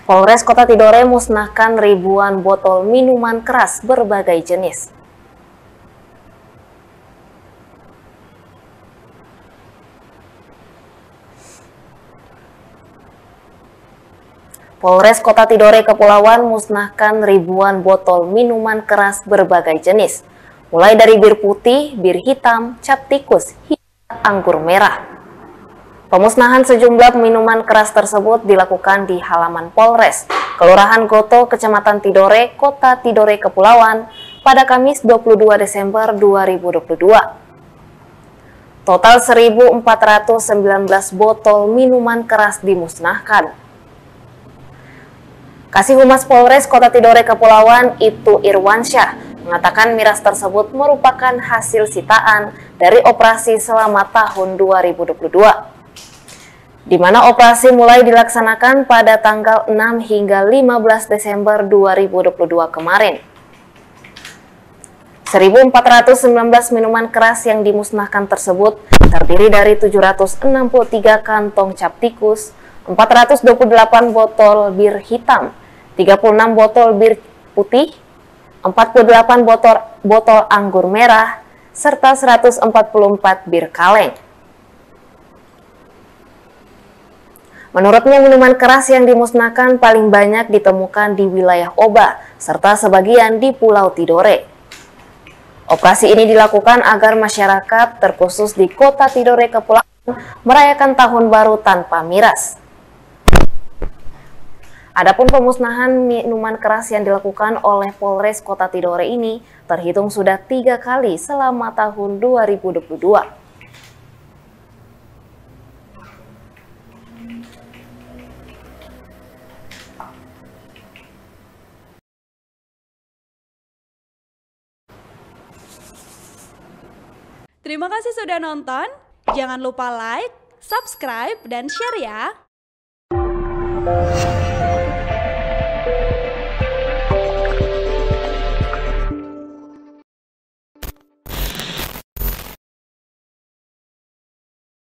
Polres Kota Tidore musnahkan ribuan botol minuman keras berbagai jenis. Polres Kota Tidore Kepulauan musnahkan ribuan botol minuman keras berbagai jenis, mulai dari bir putih, bir hitam, cap tikus, hingga anggur merah. Pemusnahan sejumlah minuman keras tersebut dilakukan di halaman Polres, Kelurahan Goto, Kecamatan Tidore, Kota Tidore Kepulauan, pada Kamis 22 Desember 2022. Total 1.419 botol minuman keras dimusnahkan. Kasih Humas Polres Kota Tidore Kepulauan, Ibtu Irwansyah, mengatakan miras tersebut merupakan hasil sitaan dari operasi selama tahun 2022. Di mana operasi mulai dilaksanakan pada tanggal 6 hingga 15 Desember 2022 kemarin. 1.419 minuman keras yang dimusnahkan tersebut terdiri dari 763 kantong cap tikus, 428 botol bir hitam, 36 botol bir putih, 48 botol anggur merah, serta 144 bir kaleng. Menurutnya, minuman keras yang dimusnahkan paling banyak ditemukan di wilayah Oba, serta sebagian di Pulau Tidore. Operasi ini dilakukan agar masyarakat, terkhusus di Kota Tidore Kepulauan, merayakan Tahun Baru tanpa miras. Adapun pemusnahan minuman keras yang dilakukan oleh Polres Kota Tidore ini terhitung sudah 3 kali selama tahun 2022. Terima kasih sudah nonton. Jangan lupa like, subscribe, dan share ya.